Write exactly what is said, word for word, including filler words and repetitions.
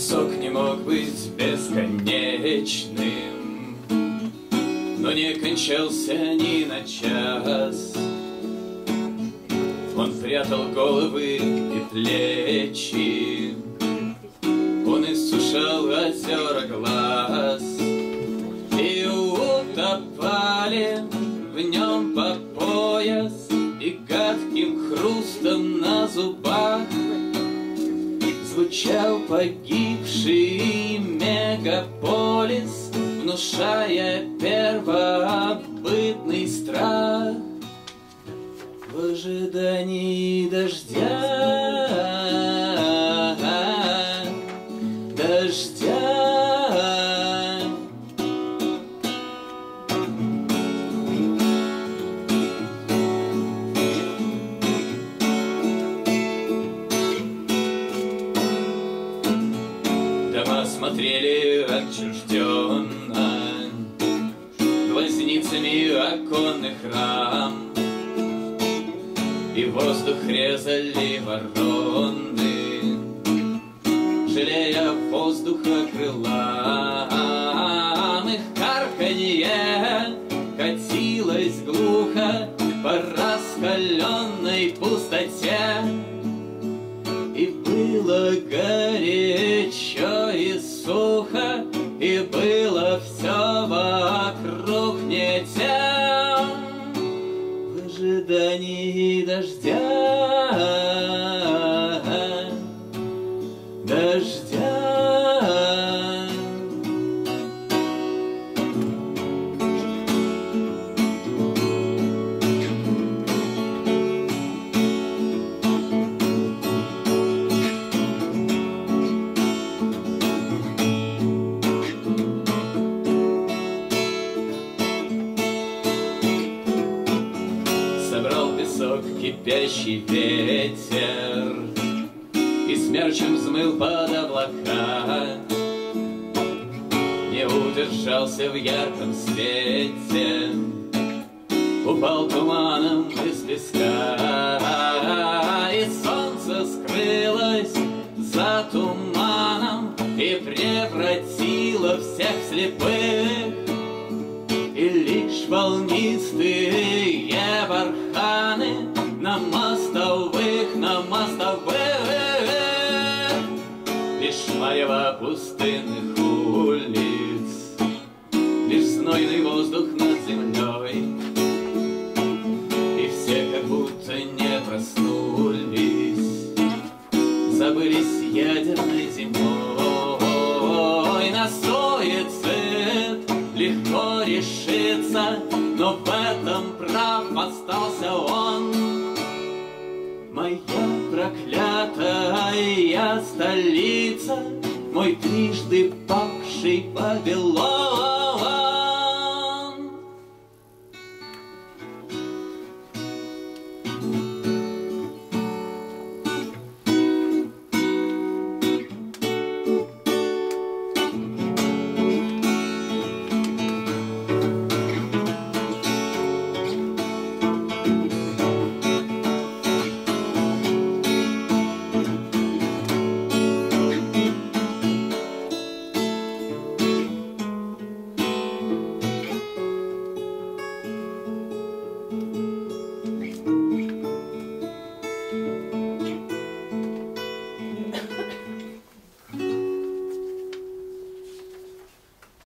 песок не мог быть бесконечным, но не кончался ни на час. Он прятал головы и плечи, он иссушал озера глаз, и утопали в нем по пояс, и гадким хрустом на зубах звучал погибший мегаполис, внушая первобытный страх. В ожидании дождя, дождя. Дома смотрели отчужденно глазницами оконных рам, и воздух резали вороны, жалея воздуха крылам. Их карканье катилось глухо по раскаленной пустоте, и было горячо и сухо, и было все вокруг не тем. В ожидании дождя, дождя. Собрал песок кипящий ветер и смерчем взмыл под облака. Не удержался в ярком свете, упал туманом из песка, и солнце скрылось за туманом и превратило всех в слепых. И лишь волнистые барханы на мостовых, на мостовых, лишь марево пустынных улиц, лишь знойный воздух над землей. И все как будто не проснулись, забылись ядерной зимой. На суицид легко решиться, но в этом прав остался он. Моя проклятая столица, мой трижды павший Вавилон.